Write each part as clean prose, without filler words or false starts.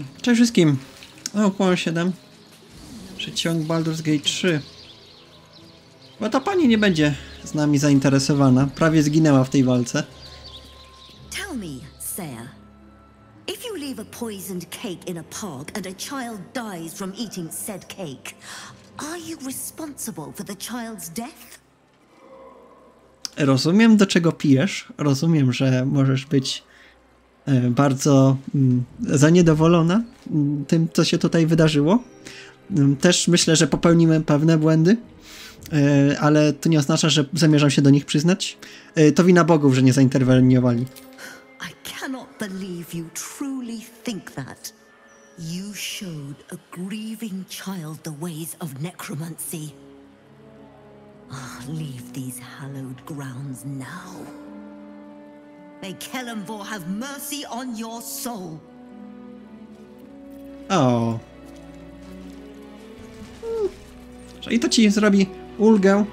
Cześć wszystkim. O, kłon 7. Przyciąg Baldur's Gate 3. Bo ta pani nie będzie z nami zainteresowana. Prawie zginęła w tej walce. Tell me, Sayer, if you leave a poisoned cake in a park and a child dies from eating said cake, are you responsible for the child's death? Rozumiem, do czego pijesz. Rozumiem, że możesz być bardzo zaniedolona tym, co się tutaj wydarzyło. Też myślę, że popełnimy pewne błędy, ale to nie oznacza, że zamierzam się do nich przyznać. To wina bogów, że nie zainterweniowali. I cannot believe you truly think that. You showed a grieving child the ways of necromancy. Leave these hallowed grounds now. May Kelemvor have mercy on your soul. O. I to ci zrobi ulgę.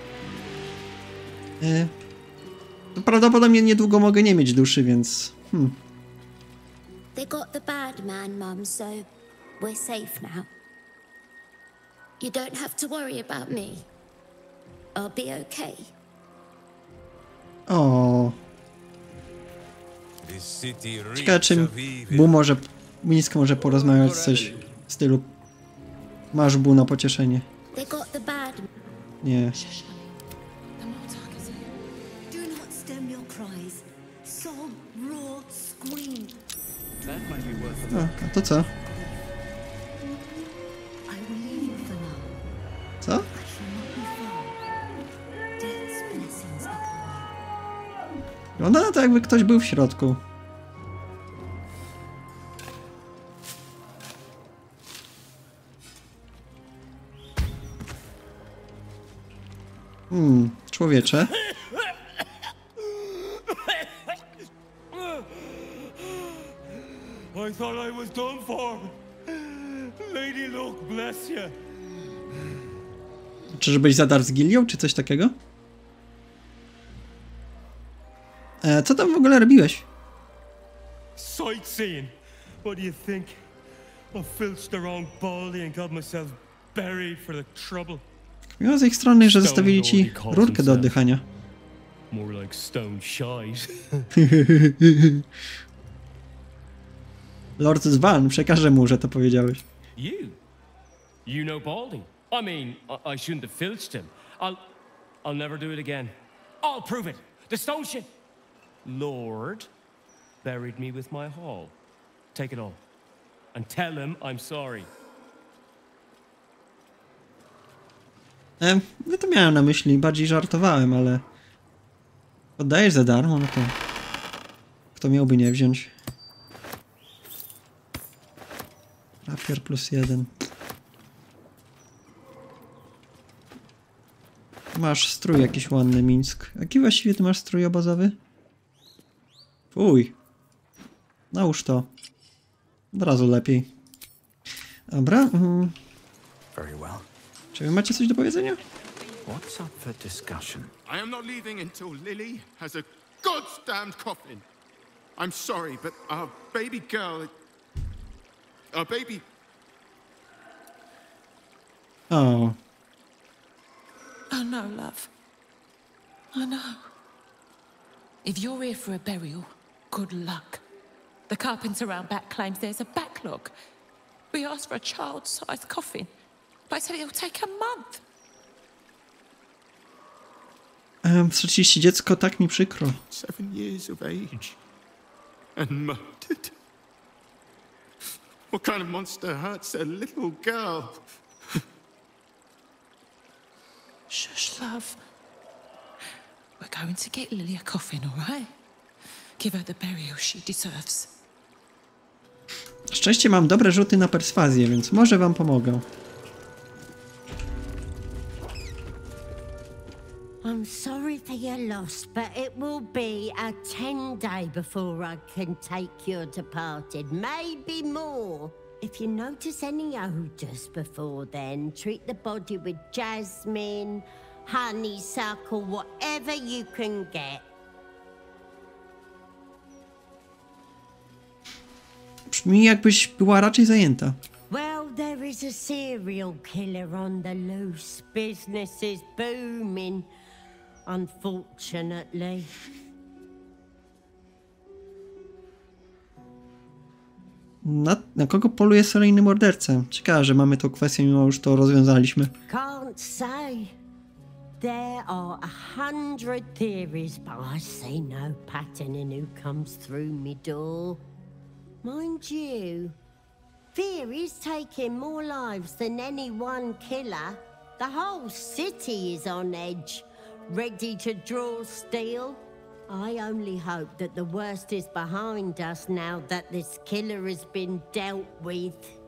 Prawdopodobnie niedługo mogę nie mieć duszy, więc... They got the bad man, Mum, so we're safe now. You don't have to worry about me. I'll be okay. O. Ciekawe, czy Mińsk może porozmawiać coś w stylu masz Bu na pocieszenie. They got the bad... Nie. Do not stem your cries. Sob, roar, scream. A to co? I will leave you for now. Co? I shall not be far. Death's blessings upon you. Wygląda na to, jakby ktoś był w środku. Człowiecze. I thought I was done for. Lady Luck, bless you. Czyżbyś zadarł z gilią, czy coś takiego? Co tam w ogóle robiłeś? Sightseeing. What do you think? I filched the wrong baldy and got myself buried for the trouble. Miło z ich strony, że zostawili ci rurkę do oddychania. More like stone shite. Lord Zwan, przekażę mu, że to powiedziałeś. You know Baldy. I mean, I shouldn't have filched him. I'll never do it again. I'll prove it. The stone shit. Lord buried me with my haul. Take it all. And tell him I'm sorry. No to miałem na myśli, bardziej żartowałem, ale... Oddajesz za darmo, no to... Kto miałby nie wziąć? Rapier +1. Masz strój jakiś ładny, Mińsk. Jaki właściwie ty masz strój obozowy? Uj. Nałóż to. Od razu lepiej. Dobra. Very well. Czy wy macie coś do powiedzenia? What's up for discussion? I am not leaving until Lily has a goddamned coffin. I'm sorry, but our baby girl... Our baby... O. Oh no, love. I know. If you're here for a burial, good luck. The carpenter around back claims there's a backlog. We asked for a child-sized coffin, but I said it'll take a month. Straciście dziecko, tak mi przykro. 7 years of age. And murdered. What kind of monster hurts a little girl? Shush, love. We're going to get Lily a coffin, all right? Give her the burial she deserves. Na szczęście mam dobre rzuty na perswazję, więc może wam pomogę. I'm sorry for your loss, but it will be a 10-day before I can take your departed. Maybe more. If you notice any odours before then, treat the body with jasmine, honeysuckle, whatever you can get. Brzmi jakbyś była raczej zajęta. Well, there is a serial killer on the loose. Business is booming, unfortunately. Na kogo poluje seryjny morderca? Ciekawe, że mamy tą kwestię, mimo już to rozwiązaliśmy. Can't say. There are 100 theories, but I see no pattern in who comes through me door. Mind you, theories taking more lives than any one killer. The whole city is on edge, ready to draw steel. I only hope that the worst is behind us now that this killer has been dealt with.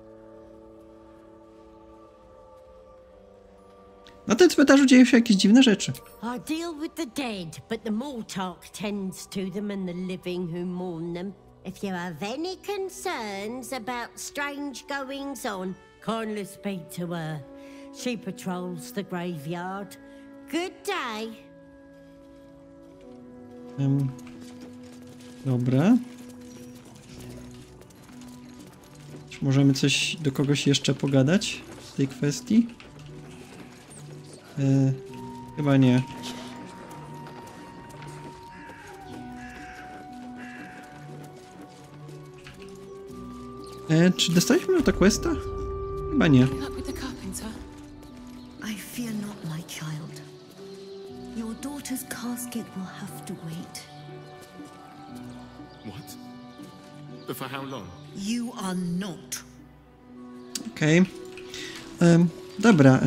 Na tym cmentarzu dzieją się jakieś dziwne rzeczy. I deal with the dead, but the Mortark tends to them and the living who mourn them. If you have any concerns about strange goings on, kindly speak to her. She patrols the graveyard. Good day. Dobra. Czy możemy coś do kogoś jeszcze pogadać w tej kwestii? Chyba nie. Czy dostaliśmy na to questa? Chyba nie. I fear not, my child. Your daughter's casket will have to wait. What? But for how long? You are not. Okej. Dobra.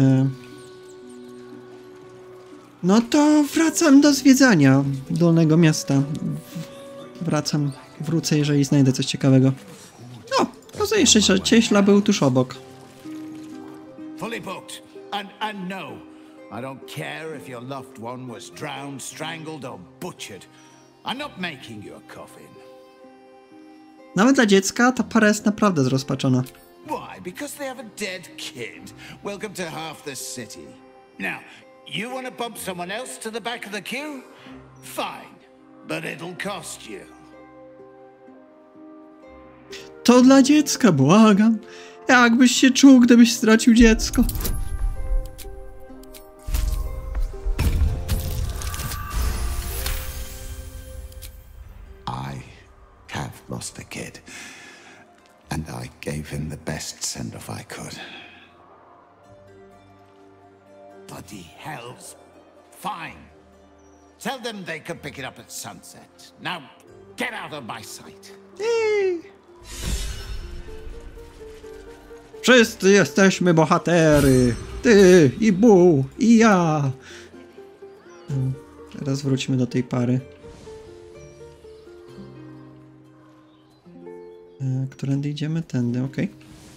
No to wracam do zwiedzania Dolnego Miasta. Wrócę, jeżeli znajdę coś ciekawego. O, okazuje się, że cieśla był tuż obok. Fully booked. And no, I don't care if your loved one was drowned, strangled or butchered. I'm not making you a coffin. Nawet dla dziecka ta para jest naprawdę zrozpaczona. Why? Because they have a dead kid. Welcome to half the city. Now, you want to bump someone else to the back of the queue? Fine, but it'll cost you. To dla dziecka, błagam. Jakbyś się czuł, gdybyś stracił dziecko? I have lost a kid, and I gave him the best send-off I could. Bloody hells. Fine. Tell them they can pick it up at sunset. Now, get out of my sight. Wszyscy jesteśmy bohatery. Ty i Bu i ja. Teraz wróćmy do tej pary. Którędy idziemy? Tędy, okej.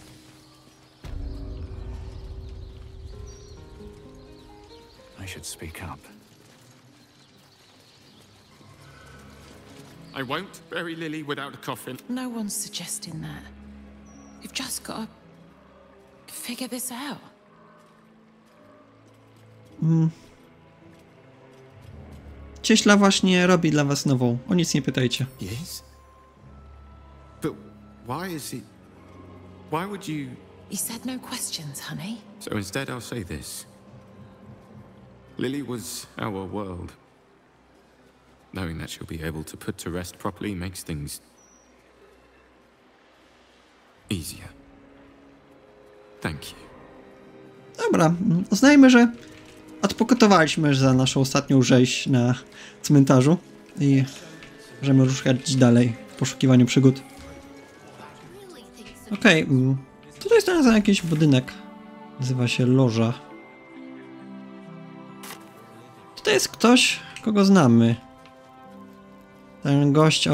I should speak up. I won't bury Lily without a coffin. No one's suggesting that. You've just got to figure this out. Cieśla właśnie robi dla was nową. O nic nie pytajcie. Yes? But why is he... Why would you... He said no questions, honey. So instead I'll say this. Lily was our world. Knowing that she'll be able to put to rest properly makes things... easier. Thank you. Dobra, uznajmy, że odpokutowaliśmy za naszą ostatnią rzeź na cmentarzu i możemy ruszać dalej w poszukiwaniu przygód. Okej, tutaj znalazłem jakiś budynek. Nazywa się Loża. Tutaj jest ktoś, kogo znamy. Ten gość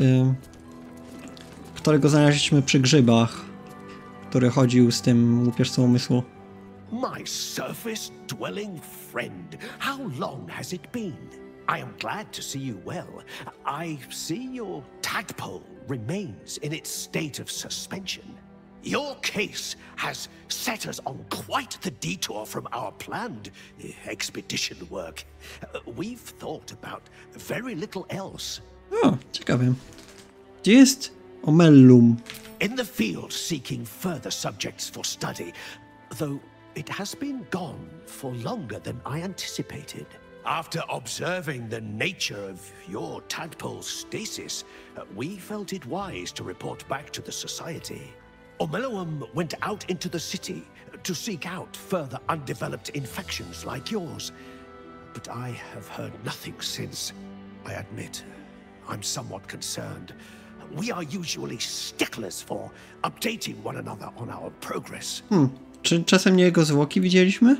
którego znaleźliśmy przy grzybach, który chodził z tym łupieżcą umysłu. My surface-dwelling friend, how long has it been? I am glad to see you well. I see your tadpole remains in its state of suspension. Your case has set us on quite the detour from our planned expedition work. We've thought about very little else. O, ciekawe. Gdzie jest Omellum? in the field seeking further subjects for study, though it has been gone for longer than I anticipated. After observing the nature of your tadpole's stasis, we felt it wise to report back to the Society. Omeluum went out into the city to seek out further undeveloped infections like yours. But I have heard nothing since. I admit, I'm somewhat concerned. We are usually sticklers for updating one another on our progress. Czy czasem nie jego zwłoki widzieliśmy?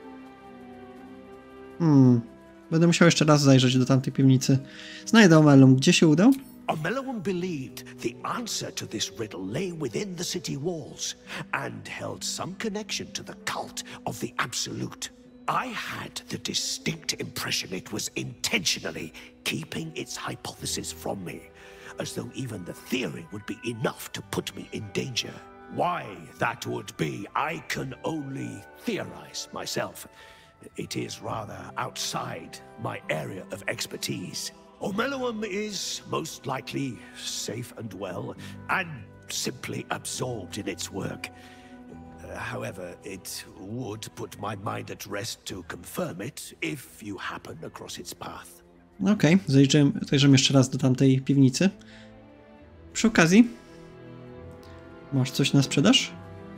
Będę musiał jeszcze raz zajrzeć do tamtej piwnicy. Znajdę Omeluum. Gdzie się udał? Omeluum believed the answer to this riddle lay within the city walls and held some connection to the cult of the Absolute. I had the distinct impression it was intentionally keeping its hypothesis from me, as though even the theory would be enough to put me in danger. Why that would be, I can only theorize myself. It is rather outside my area of expertise. Omeluum is most likely safe and well, and simply absorbed in its work. However, it would put my mind at rest to confirm it if you happen across its path. Okej, zajrzymy jeszcze raz do tamtej piwnicy. Przy okazji, masz coś na sprzedaż?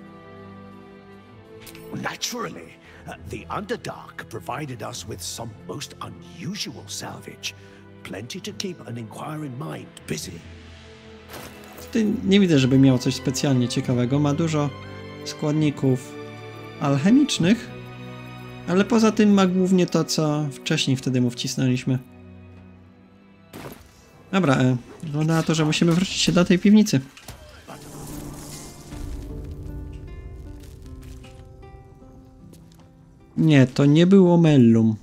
Naturally, the Underdark provided us with some most unusual salvage. Plenty to keep an inquiring mind busy. Tutaj nie widzę, żeby miał coś specjalnie ciekawego. Ma dużo składników alchemicznych, ale poza tym ma głównie to, co wcześniej wtedy mu wcisnęliśmy. Dobra, wygląda na to, że musimy wrócić się do tej piwnicy. Nie, to nie było Omeluum.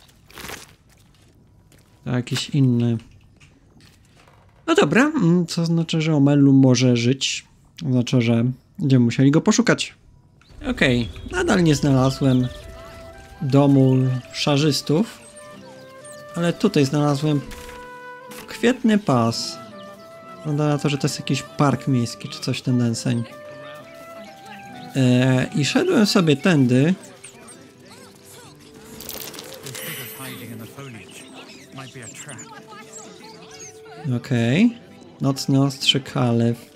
To jakiś inny. No dobra, co znaczy, że Omeluum może żyć. To znaczy, że będziemy musieli go poszukać. Okej, nadal nie znalazłem domu szarzystów, ale tutaj znalazłem kwietny pas. Wygląda na to, że to jest jakiś park miejski, czy coś ten deseń. I szedłem sobie tędy. Okej. Nocny ostrzyk Kalew.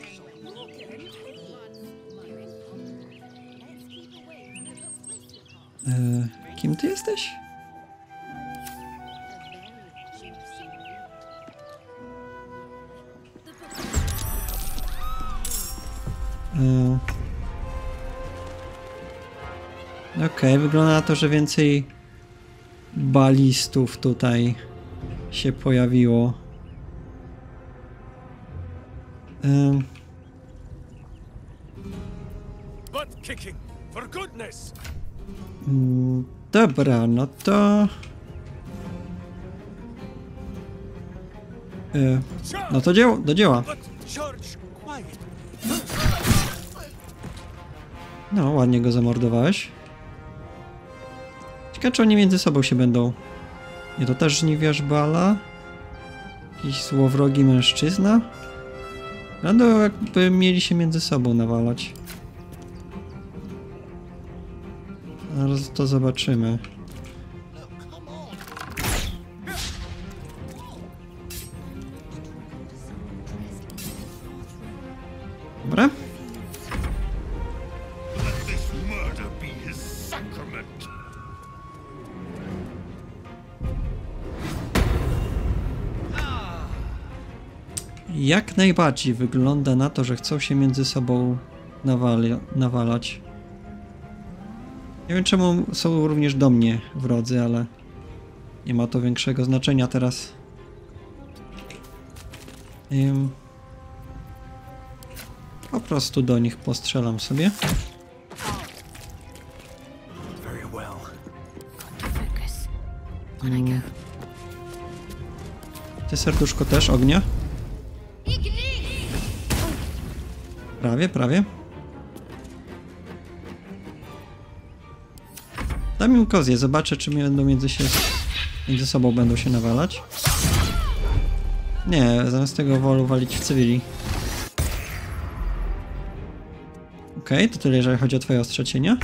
Kim ty jesteś? Okej, wygląda na to, że więcej balistów tutaj się pojawiło. Dobra, no to... no to do dzieła. No, ładnie go zamordowałeś. Ciekawe, czy oni między sobą się będą... Nie, to też żniwiarz Bala. Jakiś złowrogi mężczyzna. Będą jakby mieli się między sobą nawalać. Zaraz to zobaczymy. Dobra. Jak najbardziej wygląda na to, że chcą się między sobą nawalać. Nie wiem, czemu są również do mnie wrodzy, ale nie ma to większego znaczenia teraz. Po prostu do nich postrzelam sobie. Ty, serduszko, też ognia? Prawie, prawie. Dam im kozję, zobaczę, czy będą między sobą będą się nawalać. Nie, zamiast tego wolę walić w cywili. Okej, to tyle, jeżeli chodzi o twoje ostrze cienia.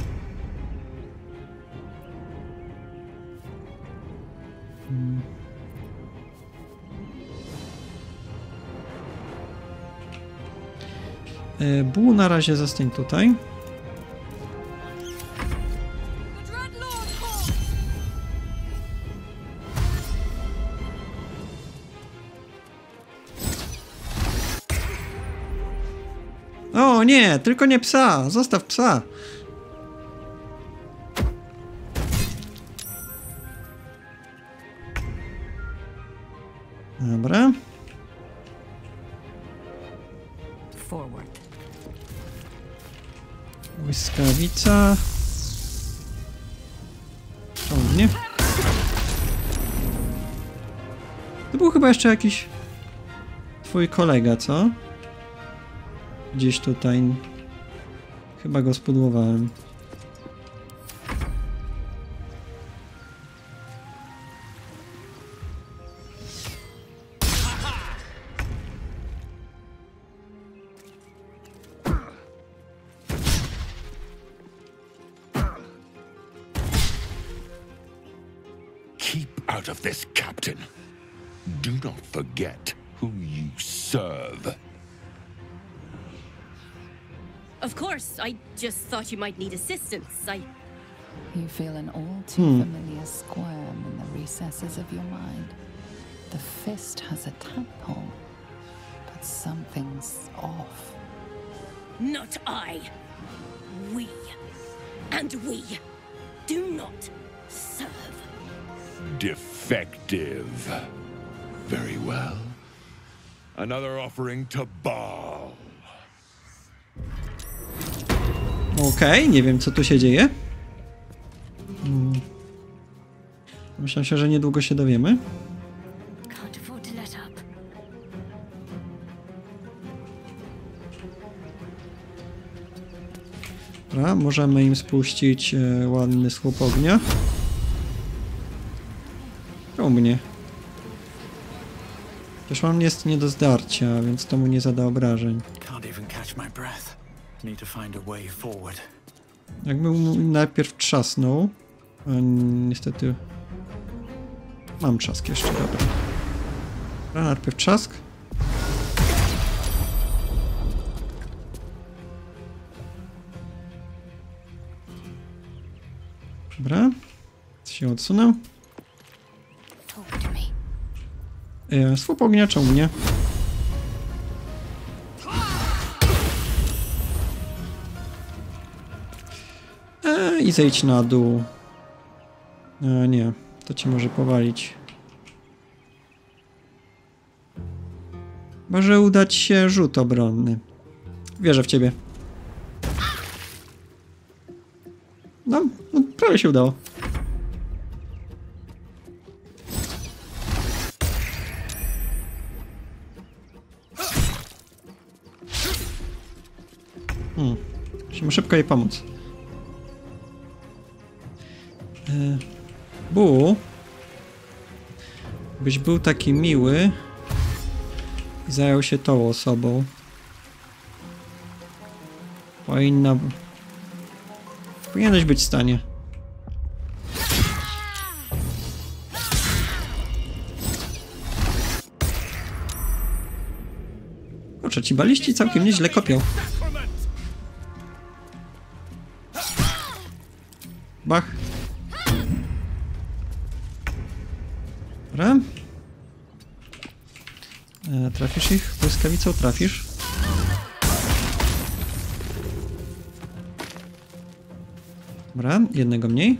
Bu, na razie zostań tutaj. O nie, tylko nie psa! Zostaw psa! Dobra. Forward. Błyskawica. Ciągnie. To był chyba jeszcze jakiś twój kolega, co? Gdzieś tutaj. Chyba go spudłowałem. Keep out of this, Captain. Do not forget who you serve. Of course, I just thought you might need assistance. You feel an all too familiar squirm in the recesses of your mind. The fist has a tadpole, but something's off. Not I. We. And we do not serve. Defective. Very well. Another offering to Baal. Okej, nie wiem co tu się dzieje. Myślę się, że niedługo się dowiemy. Dobra, możemy im spuścić ładny słup ognia. U mnie. Przecież on jest nie do zdarcia, więc to mu nie zada obrażeń. Jakbym najpierw trzasnął. Niestety. Mam trzask jeszcze, dobra. Dobra, najpierw trzask. Dobra. Się odsunę. Słup ognia ciągnie. I zejdź na dół. Nie, to cię może powalić. Może udać się rzut obronny. Wierzę w ciebie. No prawie się udało. Musimy szybko jej pomóc. Bu, byś był taki miły i zajął się tą osobą. Powinieneś być w stanie. Kurczę, ci baliści całkiem nieźle kopią. Bach. Dobra. Trafisz ich? Błyskawicą trafisz. Dobra, jednego mniej.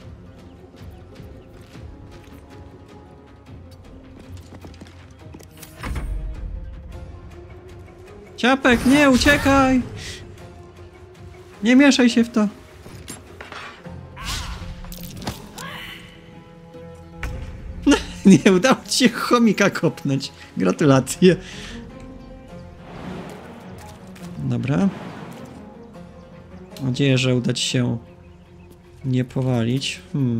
Ciapek, nie, uciekaj! Nie mieszaj się w to. Nie udało ci się chomika kopnąć. Gratulacje. Dobra. Mam nadzieję, że uda ci się nie powalić.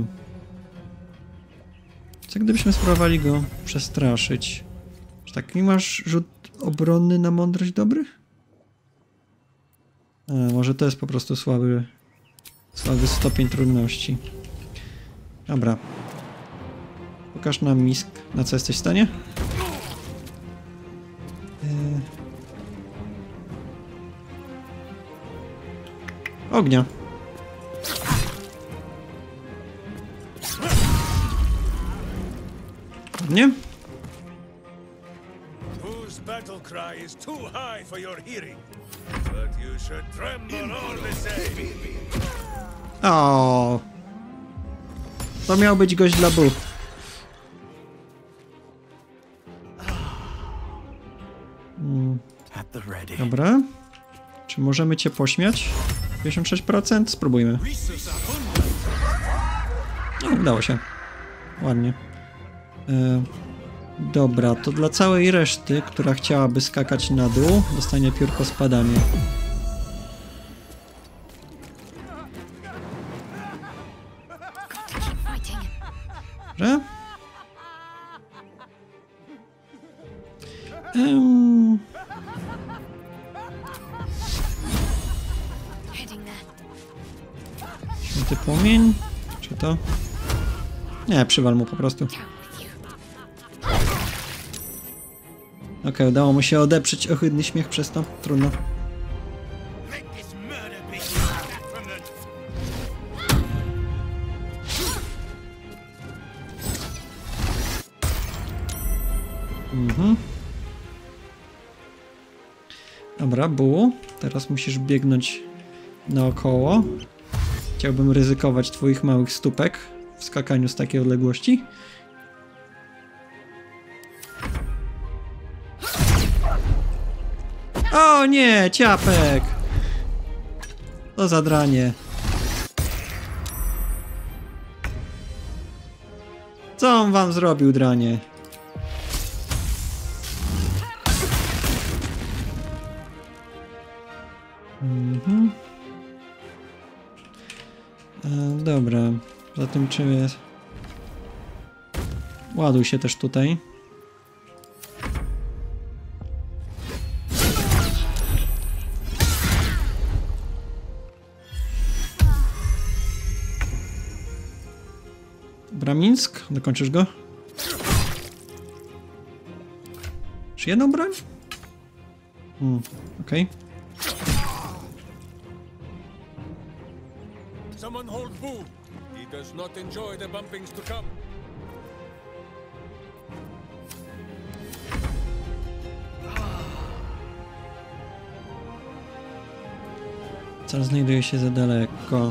Co gdybyśmy spróbowali go przestraszyć? Czy taki masz rzut obronny na mądrość dobry? Może to jest po prostu słaby stopień trudności. Dobra. Pokaż nam, Misk, na co jesteś w stanie. Ognia. Nie? Whose battle cry is too high for your hearing, but you should tremble all the same. O, to miał być gość dla Bu. Dobra. Czy możemy cię pośmiać? 56%? Spróbujmy. No, udało się. Ładnie. Dobra, to dla całej reszty, która chciałaby skakać na dół, dostanie piórko spadanie. Dobrze? Święty płomień? Czy to? Nie, przywal mu po prostu. Okej, udało mu się odeprzeć ohydny śmiech przez to. Trudno. Dobra, Bu. Teraz musisz biegnąć naokoło. Chciałbym ryzykować twoich małych stópek w skakaniu z takiej odległości. O nie, ciapek! To zadranie. Co on wam zrobił, dranie? Dobra, zatem czym jest? Ładuj się też tutaj. Dobra, Mińsk, dokończysz go? Czy jedną broń? Okej. Someone hold Boo. He does not enjoy the bumpings to come. Cel znajduje się za daleko.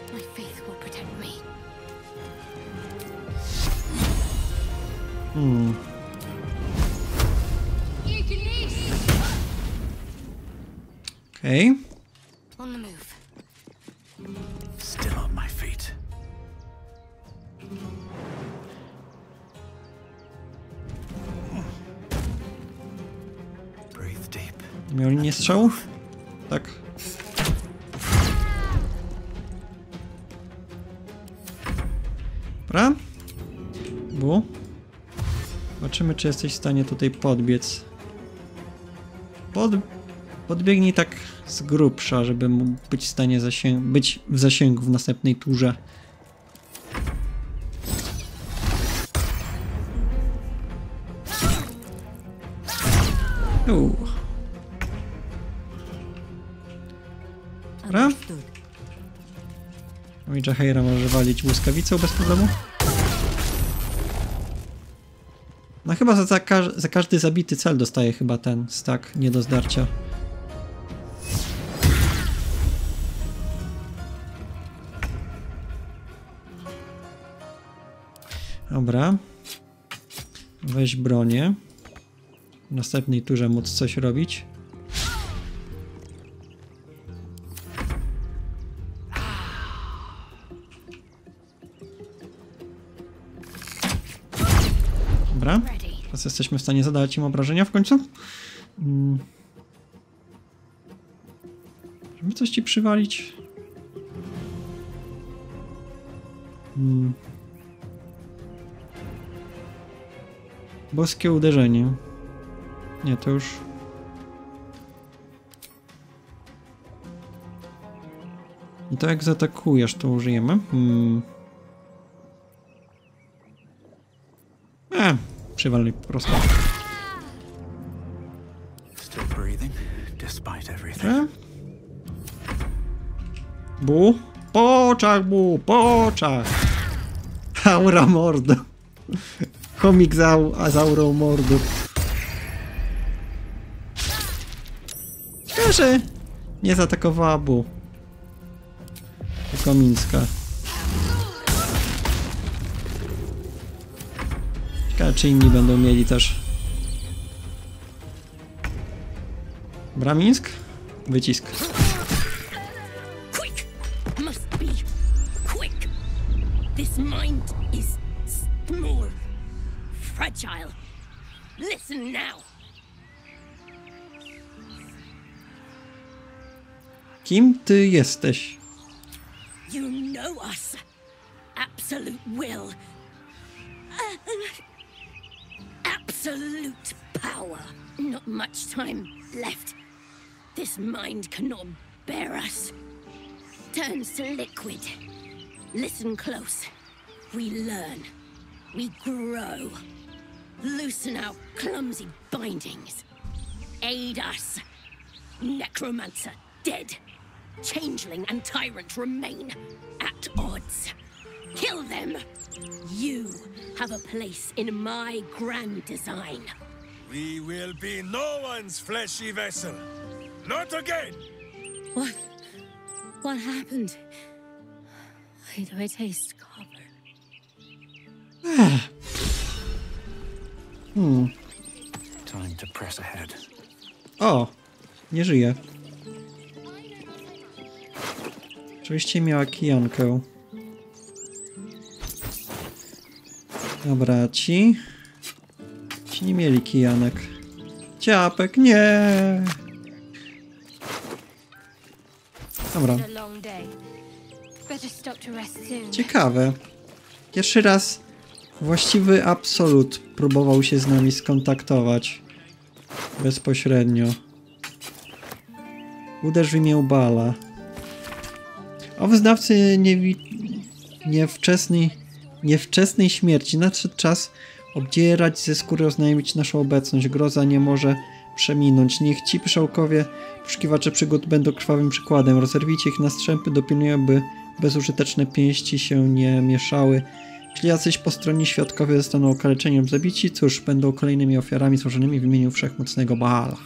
Okej. On the move. Still on my feet. Breathe deep. Miał linię strzałów? Tak. Dobra. Bu. Zobaczymy, czy jesteś w stanie tutaj podbiec. Podbiegnij tak z grubsza, żeby mógł być w stanie być w zasięgu w następnej turze. Dobra. Mój Jaheira może walić błyskawicą bez problemu. No chyba za każdy zabity cel dostaje chyba ten stack nie do zdarcia. Dobra. Weź bronię. W następnej turze móc coś robić. Dobra. Teraz jesteśmy w stanie zadać im obrażenia w końcu. Żeby coś ci przywalić. Boskie uderzenie. Nie, to już... I to jak zaatakujesz, to użyjemy. Przywalny po prostu. Still breathing, despite everything. Bu? Poczach, bu! Poczach! Aura mordo. Chomik z aurą mordu. Że nie zaatakowała Bu. Tylko Mińska. Ciekawe, czy inni będą mieli też. Dobra, Mińsk. Wycisk. Quick! Must be quick. This mind is small, fragile. Listen now. Kim ty jesteś? You know us. Absolute will. Absolute power. Not much time left. This mind cannot bear us. Turns to liquid. Listen close. We learn. We grow. Loosen our clumsy bindings. Aid us. Necromancer dead. Changeling and tyrant remain at odds. Kill them. You have a place in my grand design. We will be no one's fleshy vessel. Not again! What happened? Why do I taste copper? Time to press ahead. O! Nie żyje. Oczywiście miała kijankę. Dobra, ci nie mieli kijanek. Ciapek, nie! Dobra. Ciekawe. Pierwszy raz właściwy absolut próbował się z nami skontaktować. Bezpośrednio. Uderz w imię Bala. O wyznawcy niewczesnej śmierci. Nadszedł czas obdzierać ze skóry, oznajmić naszą obecność. Groza nie może przeminąć. Niech ci pyszałkowie, poszukiwacze przygód będą krwawym przykładem. Rozerwijcie ich na strzępy, dopilnują, by bezużyteczne pięści się nie mieszały. Jeśli jacyś postronni świadkowie zostaną okaleczeni lub zabici, cóż, będą kolejnymi ofiarami złożonymi w imieniu wszechmocnego Baala.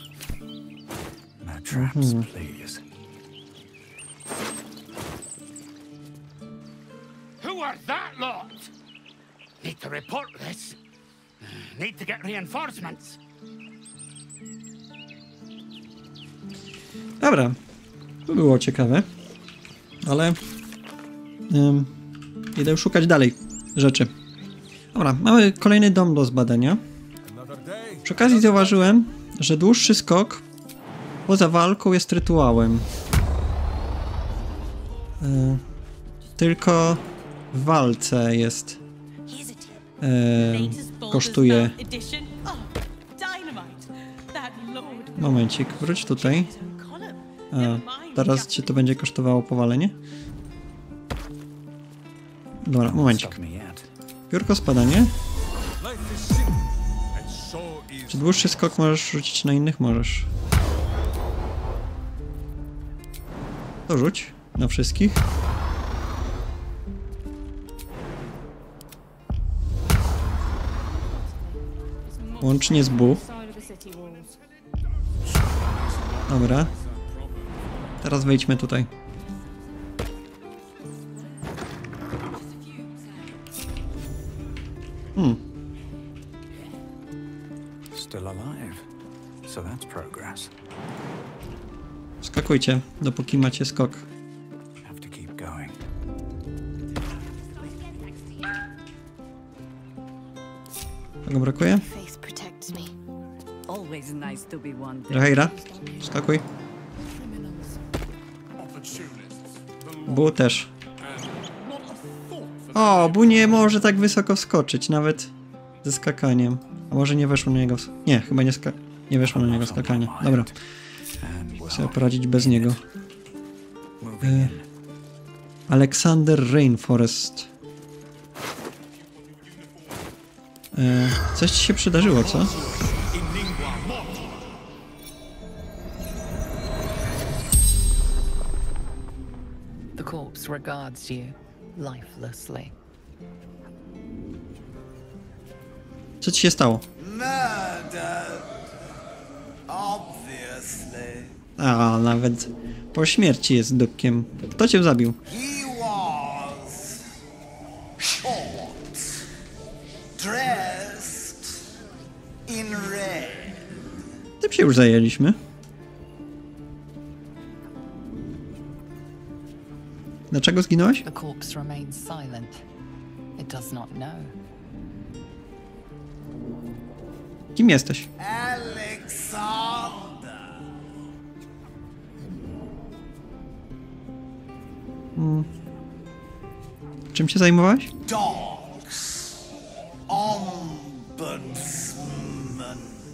Who are that lot? Need to report this. Need to get reinforcements. Dobra, to było ciekawe, ale idę szukać dalej rzeczy. Dobra, mamy kolejny dom do zbadania. Przy okazji zauważyłem, że dłuższy skok poza walką jest rytuałem. Tylko w walce jest kosztuje. Momencik, wróć tutaj. Teraz ci to będzie kosztowało powalenie? Dobra, momencik. Piórko spadanie. Czy dłuższy skok możesz rzucić na innych? Możesz. To rzuć na wszystkich. Łącznie z Bu. Dobra. Teraz wejdźmy tutaj. Still alive. So that's progress. Skakujcie, dopóki macie skok. Have to keep going. Czego brakuje? Rahira, skakuj. Bu też. O, Bu nie może tak wysoko wskoczyć, nawet ze skakaniem. A może nie weszło na niego... Nie, chyba nie weszło na niego skakanie. Dobra. Chcę poradzić bez niego. Alexander Rainforest. Coś ci się przydarzyło, co? The corpse regards you lifelessly. Co ci się stało? Murder. Obviously. A, nawet po śmierci jest dupkiem. Kto cię zabił? He was short, dressed in red. Tym się już zajęliśmy. Dlaczego zginąłeś? The corpse remains silent. It does not know. Kim jesteś? Alexander. Czym się zajmowałeś? Dogs. Ombudsman.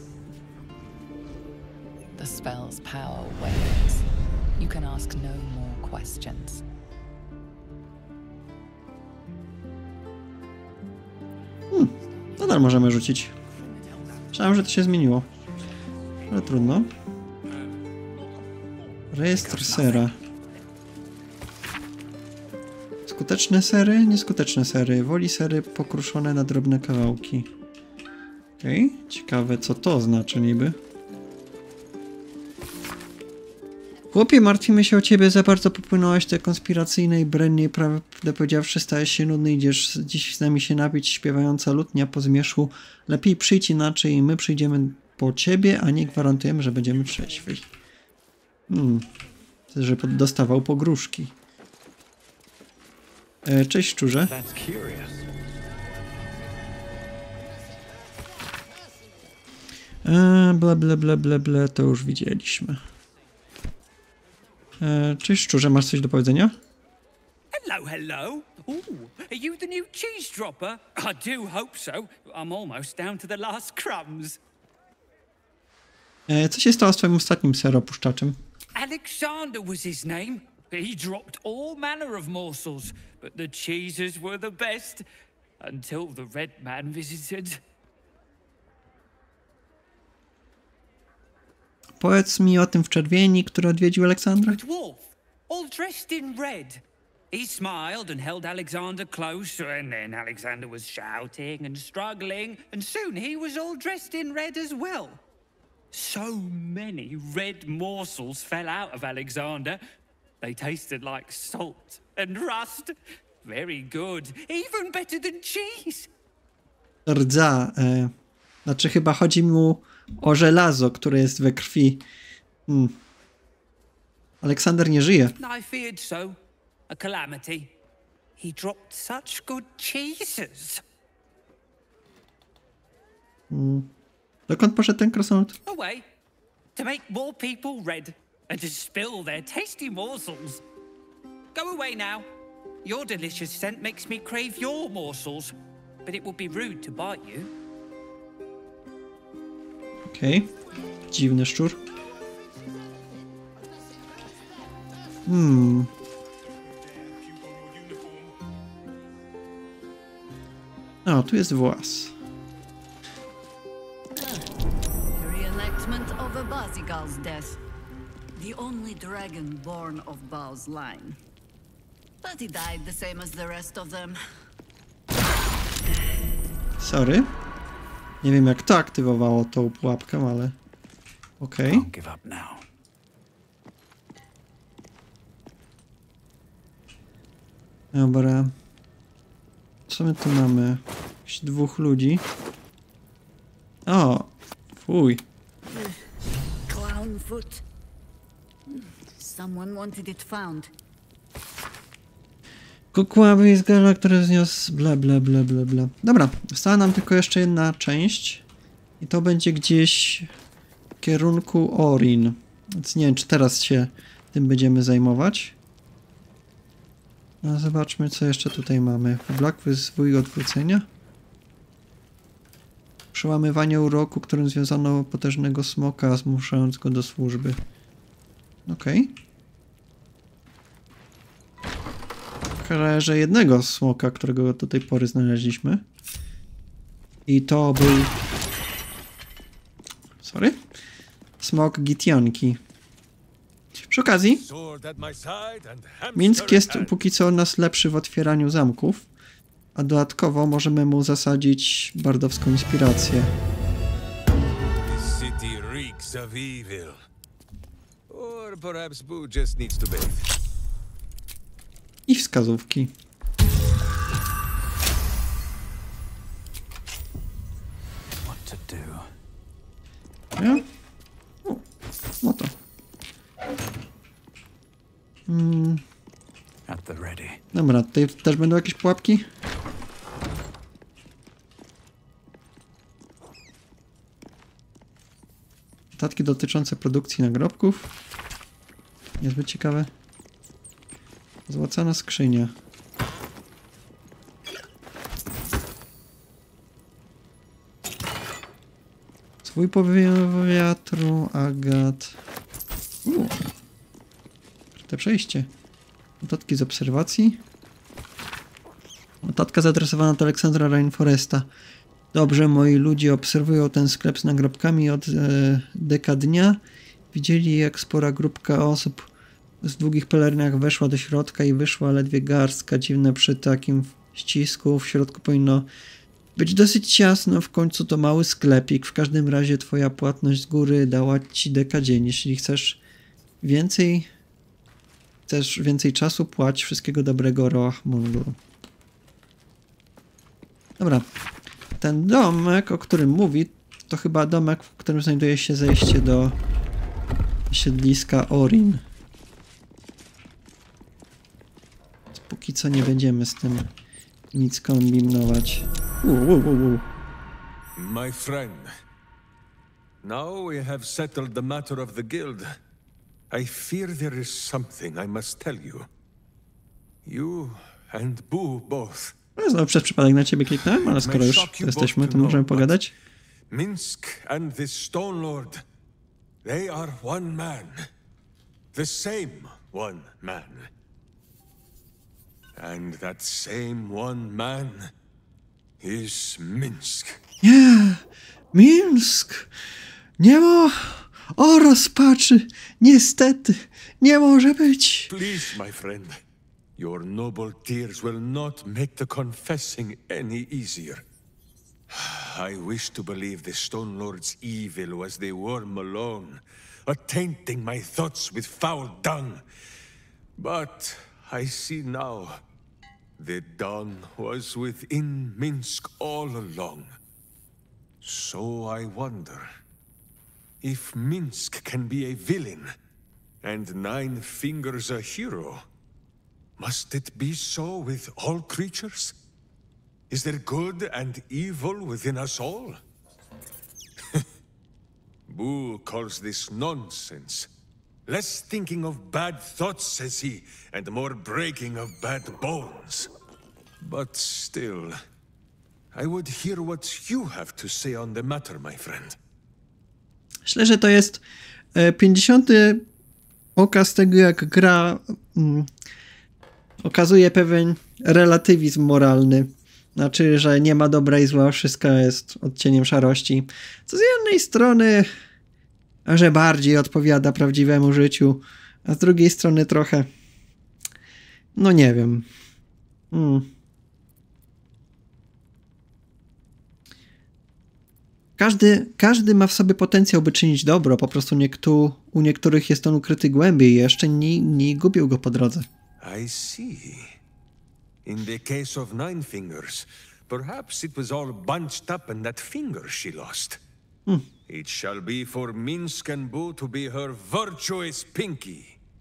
The spell's power wanes. You can ask no more questions. Nadal możemy rzucić. Myślałem, że to się zmieniło. Ale trudno. Rejestr sera. Skuteczne sery, nieskuteczne sery. Woli sery pokruszone na drobne kawałki. Okej, ciekawe co to znaczy niby. Chłopie, martwimy się o ciebie, za bardzo popłynąłeś do konspiracyjnej brennie, prawdę powiedziawszy stałeś się nudny, idziesz dziś z nami się napić, śpiewająca lutnia po zmierzchu. Lepiej przyjdź inaczej i my przyjdziemy po ciebie, a nie gwarantujemy, że będziemy trzeźwi. Że dostawał pogróżki. Cześć szczurze. Ble, to już widzieliśmy. Cześć szczurze, masz coś do powiedzenia? Hello, hello. Ooh, are you the new cheese dropper? I do hope so. I'm almost down to the last crumbs. Co się stało z twoim ostatnim seropuszczaczem? Alexander was his name. He dropped all manner of morsels, but the cheeses were the best until the Red Man visited. Powiedz mi o tym w czerwieni, który odwiedził Aleksandra. A dwarf, all dressed in red. He smiled and held Alexander close, and then Alexander was shouting and struggling, and soon he was all dressed in red as well. So many red morsels fell out of Alexander. They tasted like salt and rust. Very good, even better than cheese. Rdza, znaczy chyba chodzi mu o żelazo, które jest we krwi. Aleksander nie żyje. I feared so. A calamity. He dropped such good cheeses. Dokąd poszedł ten krasnolud? Away. To make more people red and to spill their tasty morsels. Go away now. Your delicious scent makes me crave your morsels, but it would be rude to bite you. Okej. Dziwny szczur. O, tu jest włas. Reenactment of a Bazigal's death. The only dragon born of Baal's line. But he died the same as the rest of them. Sorry. Nie wiem jak to aktywowało tą pułapkę, ale... Okej. Dobra. Co my tu mamy? Jakiś dwóch ludzi. O! Fuj. Clown foot. Someone wanted it found. Kukławy jest gala, który zniósł bla. Dobra, została nam tylko jeszcze jedna część. I to będzie gdzieś w kierunku Orin. Więc nie wiem, czy teraz się tym będziemy zajmować. No, zobaczmy, co jeszcze tutaj mamy. Oblakły zwój odwrócenia. Przełamywanie uroku, którym związano potężnego smoka, zmuszając go do służby. Okej. kojarzę jednego smoka, którego do tej pory znaleźliśmy. I to był... Sorry? Smok Gitianki. Przy okazji, Mińsk jest póki co nas lepszy w otwieraniu zamków, a dodatkowo możemy mu zasadzić bardowską inspirację. I wskazówki. Ja? No to. Dobra, tutaj też będą jakieś pułapki? Notatki dotyczące produkcji nagrobków. Niezbyt ciekawe. Złocona skrzynia. Swój powiew wiatru, agat. Te przejście. Notatki z obserwacji. Notatka zaadresowana do Aleksandra Rainforesta. Dobrze, moi ludzie obserwują ten sklep z nagrobkami od dekadnia. Widzieli, jak spora grupka osób w długich pelerynach weszła do środka i wyszła ledwie garstka. Dziwne przy takim ścisku. W środku powinno być dosyć ciasno. W końcu to mały sklepik. W każdym razie twoja płatność z góry dała ci dekadzień. Jeśli chcesz więcej czasu, płać. Wszystkiego dobrego, Roach Mundur. Dobra. Ten domek, o którym mówi, to chyba domek, w którym znajduje się zejście do siedliska Orin. Póki co nie będziemy z tym nic kombinować. My friend, now we have settled the matter of the guild. I fear there is something I must tell you. You and Boo both. No, znowu przez przypadek na ciebie kliknąłem, ale skoro już jesteśmy, to możemy pogadać. Mińsk and the Stone Lord, they are one man. The same one man. And that same one man is Mińsk. Nie! Mińsk! Nie ma... O rozpaczy! Niestety! Nie może być! Please, my friend. Your noble tears will not make the confessing any easier. I wish to believe the Stone Lord's evil was the worm alone, tainting my thoughts with foul dung. But I see now, the dawn was within Mińsk all along. So I wonder, if Mińsk can be a villain, and Nine Fingers a hero, must it be so with all creatures? Is there good and evil within us all? Boo calls this nonsense. Less thinking of bad thoughts, says he, and more breaking of bad bones. But still, I would hear what you have to say on the matter, my friend. Myślę, że to jest 50. okaz tego, jak gra okazuje pewien relatywizm moralny. Znaczy, że nie ma dobra i zła, wszystko jest odcieniem szarości. Co z jednej strony, że bardziej odpowiada prawdziwemu życiu, a z drugiej strony trochę... No nie wiem. Każdy ma w sobie potencjał, by czynić dobro. Po prostu u niektórych jest on ukryty głębiej i jeszcze nie gubił go po drodze. I see. In the case of Nine Fingers, perhaps it was all bunched up in that finger she lost. It shall be for Mińsk and Boo to be her virtuous pinky.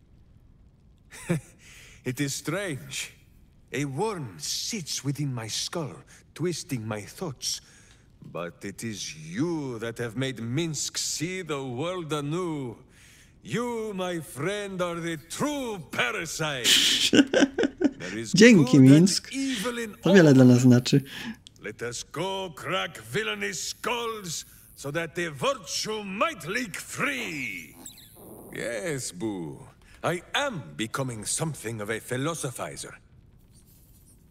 It is strange. A worm sits within my skull, twisting my thoughts. But it is you that have made Mińsk see the world anew. You, my friend, are the true parasite. Dzięki, Mińsk. To wiele dla nas znaczy. Let us go crack villainous skulls, so that the virtue might leak free. Yes, Boo. I am becoming something of a philosophizer.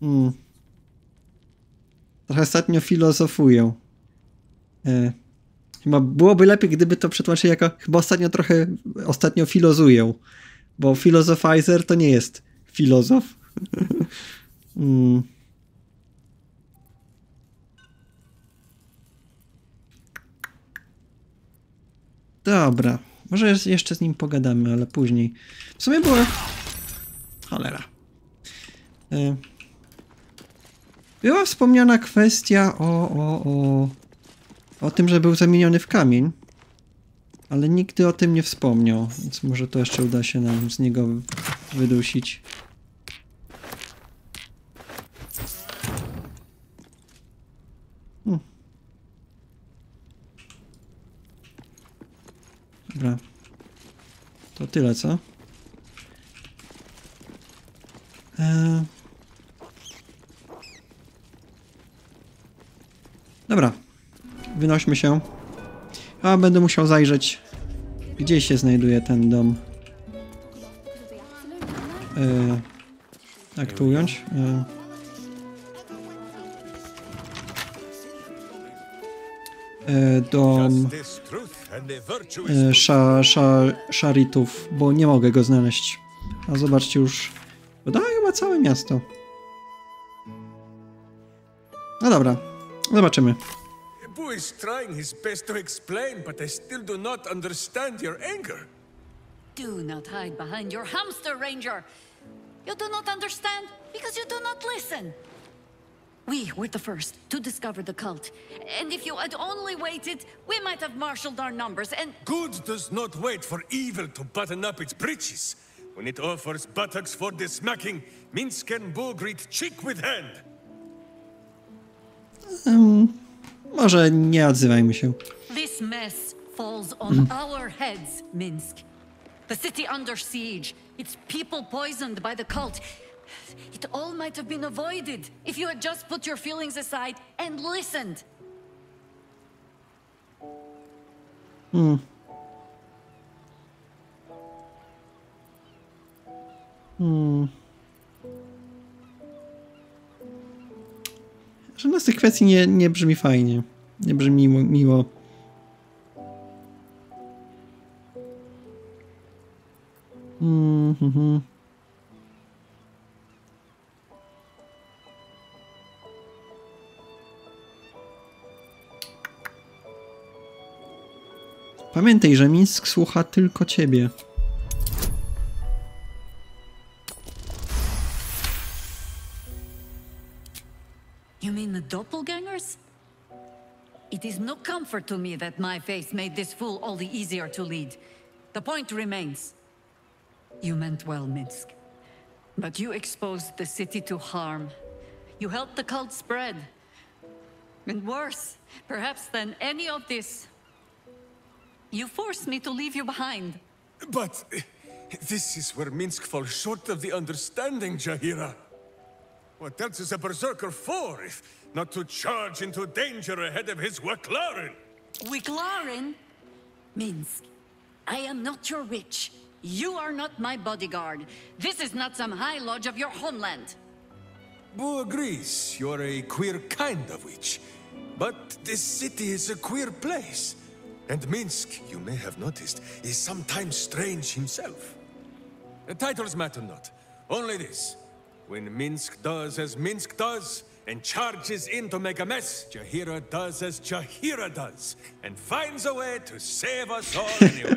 Trochę ostatnio filozofuję. Chyba byłoby lepiej, gdyby to przetłumaczyli jako chyba ostatnio filozuję. Bo filozofizer to nie jest filozof. Dobra. Może jeszcze z nim pogadamy, ale później. W sumie było... Cholera. Była wspomniana kwestia o tym, że był zamieniony w kamień. Ale nigdy o tym nie wspomniał, więc może to jeszcze uda się nam z niego wydusić. Dobra. To tyle, co? Dobra. Wynośmy się. A będę musiał zajrzeć, gdzie się znajduje ten dom. Jak tu ująć? Dom szaritów, bo nie mogę go znaleźć. A zobaczcie już. Wydaje chyba całe miasto. No dobra, zobaczymy. Boo is trying his best to explain, but I still do not understand your anger. Do not hide behind your hamster, Ranger. You do not understand because you do not listen. We were the first to discover the cult. And if you had only waited, we might have marshaled our numbers and... Good does not wait for evil to button up its breeches. When it offers buttocks for the smacking, Minsk and Boo greet cheek with hand. Może nie odzywajmy się. This mess falls on our heads, Minsk. The city under siege, its people poisoned by the cult. It all might have been avoided if you had just put your feelings aside and listened. Żadna z tych kwestii nie brzmi fajnie. Nie brzmi miło. Pamiętaj, że Minsk słucha tylko ciebie. You mean the doppelgangers? It is no comfort to me that my face made this fool all the easier to lead. The point remains. You meant well, Minsk. But you exposed the city to harm. You helped the cult spread. And worse, perhaps than any of this, you forced me to leave you behind. But this is where Minsk falls short of the understanding, Jaheira. What else is a berserker for, if not to charge into danger ahead of his Waclaren? Waclaren? Minsk, I am not your witch. You are not my bodyguard. This is not some high lodge of your homeland. Boo agrees you're a queer kind of witch. But this city is a queer place. And Minsk, you may have noticed, is sometimes strange himself. The titles matter not. Only this. When Minsk does as Minsk does, and charges in to make a mess, Jaheira does as Jaheira does, and finds a way to save us all anyway.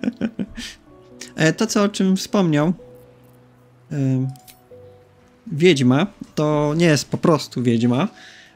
To, o czym wspomniał wiedźma, to nie jest po prostu wiedźma.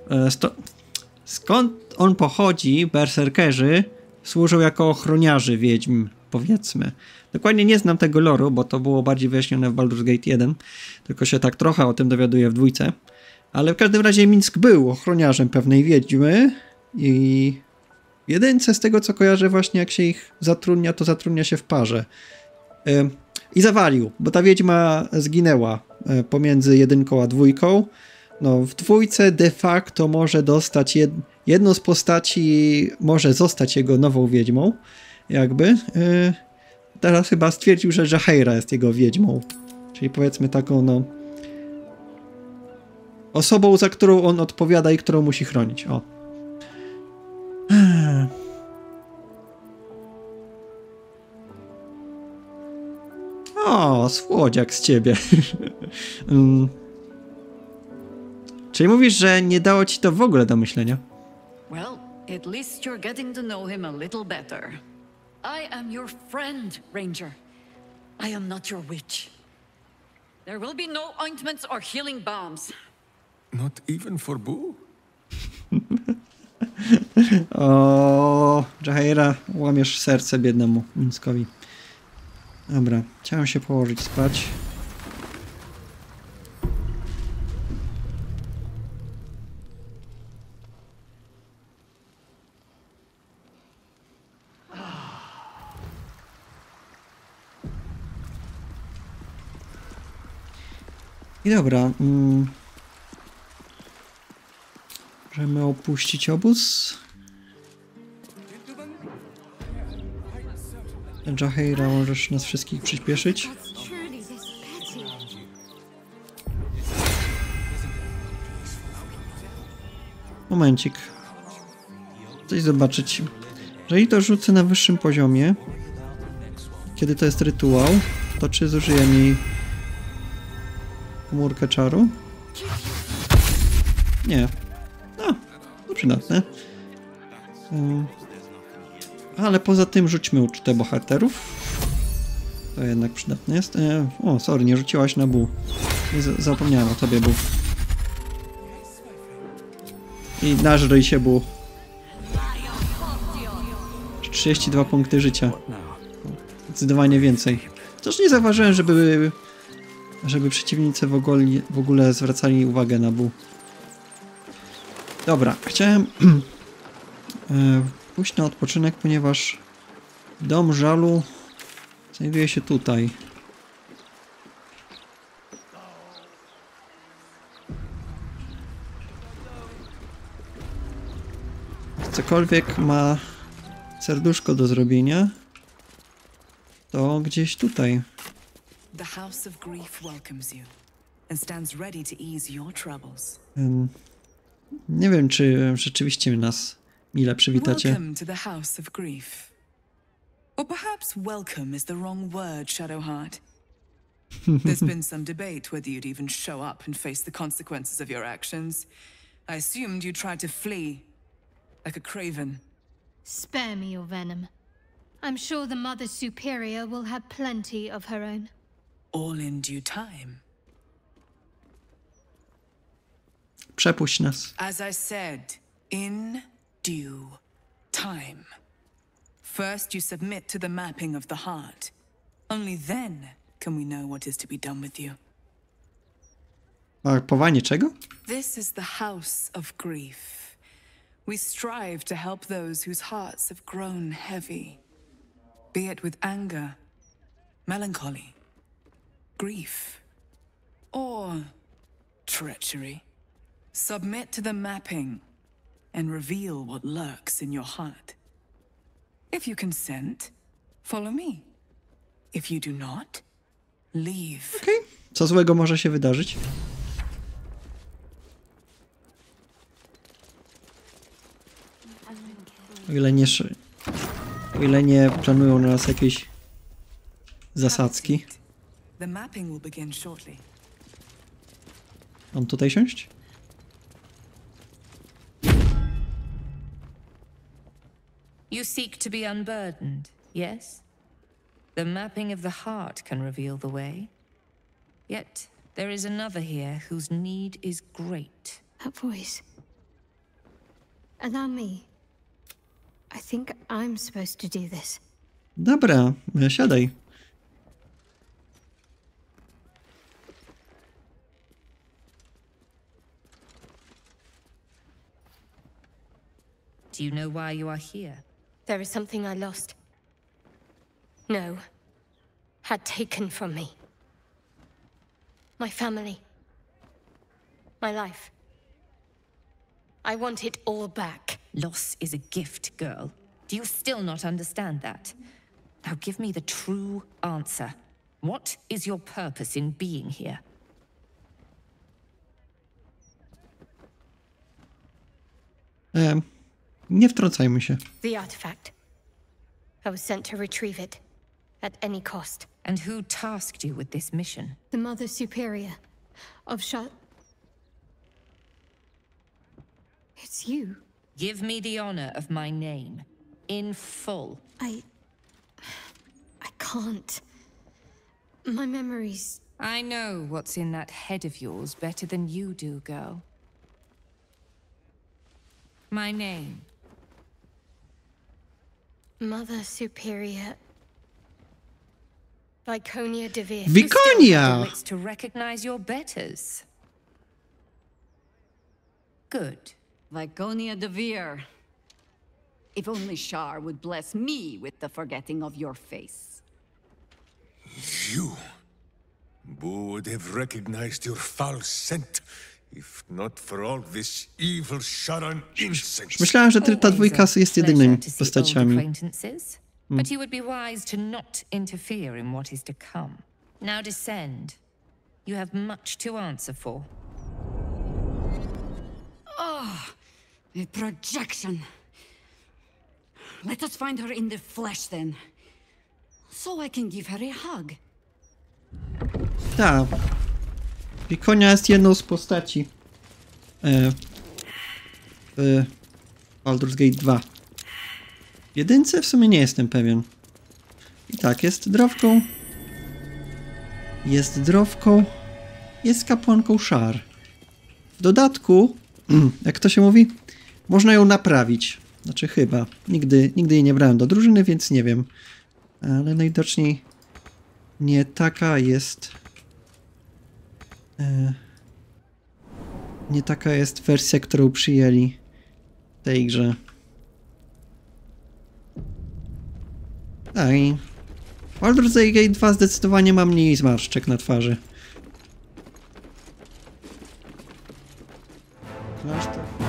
Skąd on pochodzi, berserkerzy służą jako ochroniarze wiedźm, powiedzmy. Dokładnie nie znam tego loru, bo to było bardziej wyjaśnione w Baldur's Gate 1, tylko się tak trochę o tym dowiaduję w 2. Ale w każdym razie Minsk był ochroniarzem pewnej wiedźmy i w 1 z tego, co kojarzę, właśnie jak się ich zatrudnia, to zatrudnia się w parze. I zawalił, bo ta wiedźma zginęła pomiędzy 1 a 2. No, w 2 de facto może dostać jedną z postaci, może zostać jego nową wiedźmą, jakby. Teraz chyba stwierdził, że Jaheira jest jego wiedźmą. Czyli powiedzmy taką, no... osobą, za którą on odpowiada i którą musi chronić. O. O, słodziak z ciebie. Czyli mówisz, że nie dało ci to w ogóle do myślenia? Well, at least you're getting to know him a little better. I am your friend, Ranger. I am not your witch. There will be no ointments or healing balms. Not even for Boo? O, Jahaira, łamiesz serce biednemu Mińskowi. Dobra, chciałem się położyć spać. I dobra, możemy opuścić obóz. Jahaira, możesz nas wszystkich przyspieszyć. Momencik. Coś zobaczyć. Jeżeli to rzucę na wyższym poziomie, kiedy to jest rytuał, to czy zużyję mi komórkę czaru? Nie. No, to przydatne. Ale poza tym rzućmy ucztę bohaterów. To jednak przydatne jest. O, sorry, nie rzuciłaś na Bu. Zapomniałem o tobie, Bu. I nażryj się, Bu. 32 punkty życia. Zdecydowanie więcej. Też nie zauważyłem, żeby przeciwnicy w ogóle zwracali uwagę na Bu. Dobra, chciałem pójść na odpoczynek, ponieważ dom żalu znajduje się tutaj. Cokolwiek ma serduszko do zrobienia, to gdzieś tutaj. The House of Grief welcomes you and stands ready to ease your troubles. Nie wiem, czy rzeczywiście nas mile przywitacie. Welcome to the House of Grief. Or perhaps welcome is the wrong word, Shadowheart. There's been some debate whether you'd even show up and face the consequences of your actions. I assumed you tried to flee, like a craven. Spare me your venom. I'm sure the Mother Superior will have plenty of her own. All in due time. Przepuść nas. As I said, in due time. First you submit to the mapping of the heart. Only then can we know what is to be done with you. Mapowanie czego? This is the House of Grief. We strive to help those whose hearts have grown heavy. Be it with anger, melancholy, grief, or treachery. Submit to the mapping and reveal what lurks in your heart. If you consent, follow me. If you do not, leave. Okej. Co złego może się wydarzyć? O ile nie planują na nas jakieś zasadzki. The mapping will begin shortly. Mam tutaj siąść? You seek to be unburdened, yes? The mapping of the heart can reveal the way. Yet, there is another here whose need is great. That voice. Allow me. I think I'm supposed to do this. Dobra, siadaj. Do you know why you are here? There is something I lost. No. Had taken from me. My family. My life. I want it all back. Loss is a gift, girl. Do you still not understand that? Now give me the true answer. What is your purpose in being here? Nie wtrącajmy się. The artifact. I was sent to retrieve it at any cost. And who tasked you with this mission? The Mother Superior of It's you. Give me the honor of my name. In full. I can't. My memories... I know what's in that head of yours better than you do, girl. My name. Mother Superior... Viconia de Veer. Viconia! Wits to recognize your betters. Good. Viconia de Veer. If only Shar would bless me with the forgetting of your face. You? Who would have recognized your foul scent, if not for all this evil Sharan incense? Myślałem, że ta dwójka jest jedynymi postaciami. But you would be wise to not interfere in what is to come. Now descend. You have much to answer for. Oh, a projection. Let us find her in the flesh then. So I can give her a hug. Tak. Viconia jest jedną z postaci w Baldur's Gate 2. W jedynce w sumie nie jestem pewien. I tak, jest drowką. Jest drowką. Jest kapłanką Shar. W dodatku, jak to się mówi, można ją naprawić. Znaczy chyba. Nigdy jej nie brałem do drużyny, więc nie wiem. Ale najwidoczniej nie taka jest... nie taka jest wersja, którą przyjęli w tej grze. Tak i Baldur's Gate 2 zdecydowanie ma mniej zmarszczek na twarzy. Klasztor.